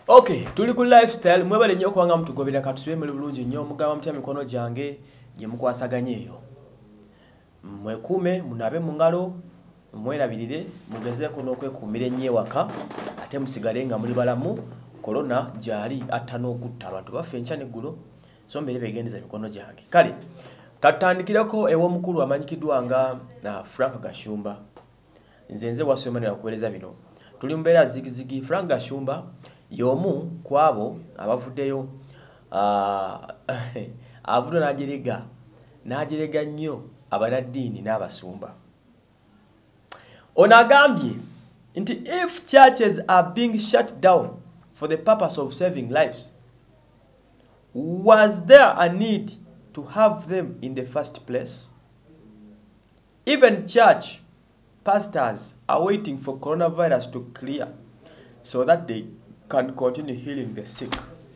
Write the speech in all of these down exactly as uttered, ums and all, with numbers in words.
Okay, tuli ku lifestyle mwebale nnyo kwanga mutugobera katusube mu bulungi nnyo mugamba mutya mikono gyange gye mukwasaganye eyo. Mwekume munabe mu ngalo mwerabirire mugezeeko n'okwekuumira ennyo ewaka ate musigale nga muli balamu corona gyali atta n'okutta abantu baffe enkya n'eggulo so mbere begendeza mikono gyange. Kale katandikirako ew'omukulu amanyikiddwa nga na Frank Gashumba. Nze nze wasomanira kuweereza bino. Tuli mbeera zigizigi. Frank Gashumba yomu kwabo abavuddeyo uh, avudo najerega najerega nnyo abanaddiini n'abasumba. Onagambye nti if churches are being shut down for the purpose of saving lives, was there a need to have them in the first place? Even church pastors are waiting for coronavirus to clear so that they can continue healing the sick.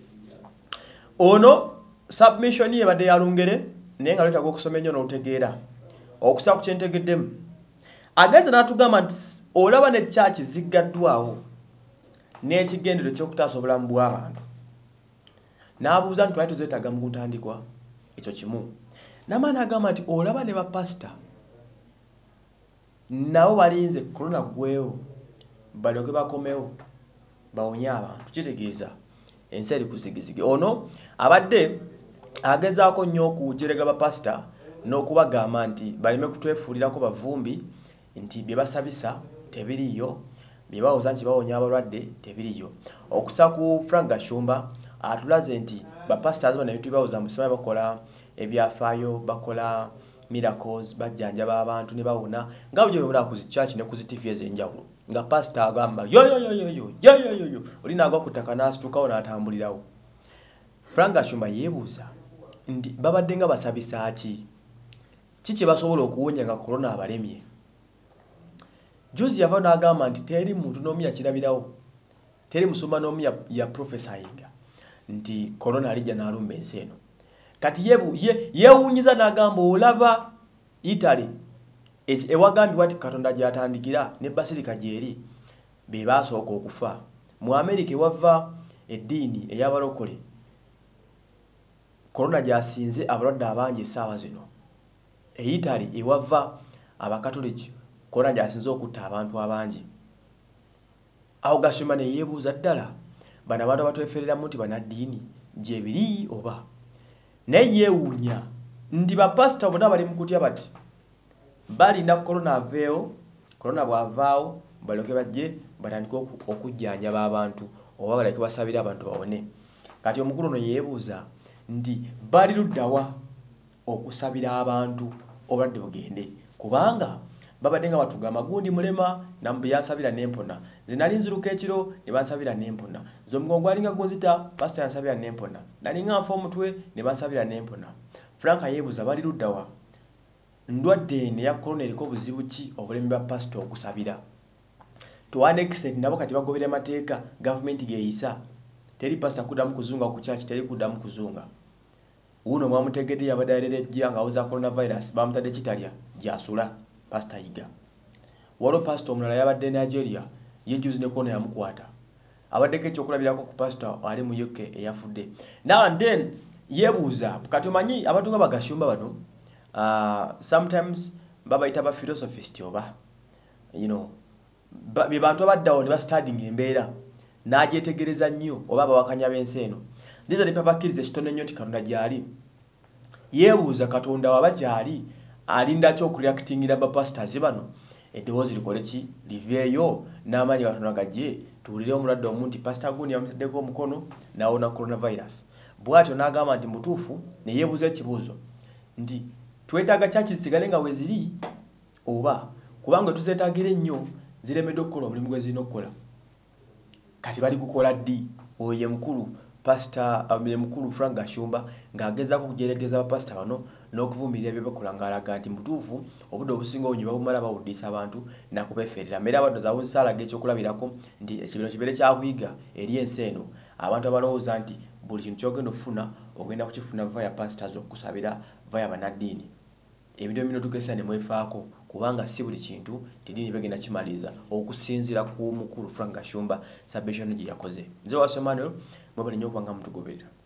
Ono submission ye bade yalungere nenga leta gokusoma nnyo n'otegeera okusa ku kyentegeddemu ageze n'atugamba nti olaba ne church ziggaddwawo n'ekigendero ky'okutaasa obulamu bw'abantu n'abuuza nti twali tuzeetaaga mu kutandikwa ekyo kimu n'amaani agamba nti olaba ne bapasita nabo balinze korona gwewo balyoke bakomewo bawonye abantu kitegeeza ensi eri kuzigizigi. Ono abadde agezaako nnyo okujerega bapasita n'okubagamba nti baleme kutwefuulirako bavumbi nti bye basabisa tebiriyo, bye bawooza nti bawonya abalwadde tebiriyo. Okusa ku Frank Gashumba atulaze nti bapasita azibona ebintu bawooza musoma bakola ebyafaayo, bakola miracles, bajjanjaba abantu ne bawona nga bwe bwera ku church ne ku T V ez'enjawulo nga pastor agamba yo yo yo yo yo yo yo yo yo olina agwa kutaka n'asitukawo n'atambulirawo. Frank Gashumba yeebuuza nti babadde nga basabisa ki kiki basobola okuwonya nga corona abalemye. Jozi yava n'agamba nti teri muntu n'omu yakirabirawo, teri musoma n'omu ya, ya prophesying nti corona alijja n'alumba ensi eno. Kati yebu ye yewunyiza n'agamba olaba Italy ewagambibwa ati Katonda gyatandikira ne basirika gyeri be basooka okufa. Mu America ewava eddiini ey'abalokole corona gyasinze abalwadde abangi essaawa zino. E Italy ewava abakatoliki corona gyasinze okutta abantu abangi. Awo Gashumba ne yeebuuza ddala bano abantu abatwefereramu nti banaddiini gye biri oba naye yeewuunya ndi bapasita bonna bali mu kutya bati balinda corona aveewo, corona bw'avaawo balyoke bajje batandike okujjanjaba abantu oba balyoke basabire abantu bawone. Kati omukulu ono yeebuuza nti bali luddawa okusabira abantu obulwadde bugende kubanga babadde nga batugamba gundi mulema nambu yansabira n'empona, nze nali nziruka ekiro ne bansabira n'empona, nze omugongo gwalinga gunzita pasita yansabira n'empona, nali nga nfa omutwe ne bansabira n'empona. Frank yeebuuza bali luddawa ndwadde eno eya corona eriko obuzibu ki obulemi bwa pasita okusabira. To an extent nabo kati bagobera amateeka gavumenti geeyisa teri pasita kuddamu kuzunga ku church, teri kuddamu kuzunga. Uno mwamutegedde yabadde alera ejja ng'awuza coronavirus bamutadde kitalya gyasula pastor Iga. Walo pastor omulala yabadde Nigeria yejuzi ne corona yamukwata abaddeko ekyokulabirako ku pastor ali mu U K eyafudde. Now and then yeebuuza kati omanyi abantu nga Bagashumba bano uh, sometimes babayita ba philosophist oba you know be bantu abaddawo ne bastudying embeera n'agyetegereza nnyo oba abawakanya b'ensi eno ndiza ne babakkiriza ekitono nnyo nti Katonda gyali. Yeebuuza Katonda waba gyali alinda kyo kureactingira ba pastors bano eddoboozi likole ki liveeyo n'amaanyi Katonda gajje tuwulire omulwadde omuntu pastor gundi yamutaddeko omukono n'awona coronavirus. Bw'atyo n'agamba nti mutuufu ne yeebuuza ekibuuzo nti twetaaga church zisigale nga we ziri oba kubanga tuzeetaagira ennyo ziremedde okukola omulimu gwe zirina okukola. Kati bali kukola ddi? Oyo ye mukulu pastor amire mukulu Frank Gashumba ng'agezaako okujeregeza abapasita bano n'okuvumirira bye bakola ng'alaga nti mutuufu obudde obusinga obungi babumala bawuddisa abantu nakubeferera. Mmera abaddozi awunsaalaga ekyokulabirako nti ekibino kibeere kyakuyiga eri ensi eno abantu abalowooza nti buli kintu kyogenda okufuna ogenda kukifuna via pastors okusabira via banaddiini. Ebintu bino tukesa ne mwefaako kubanga si buli kintu tidini begenda kimaliza okusinzira ku mukulu Frank Kashumba submission gye yakoze. Nze wasomano mwebale nnyo kubanga mutugoberera.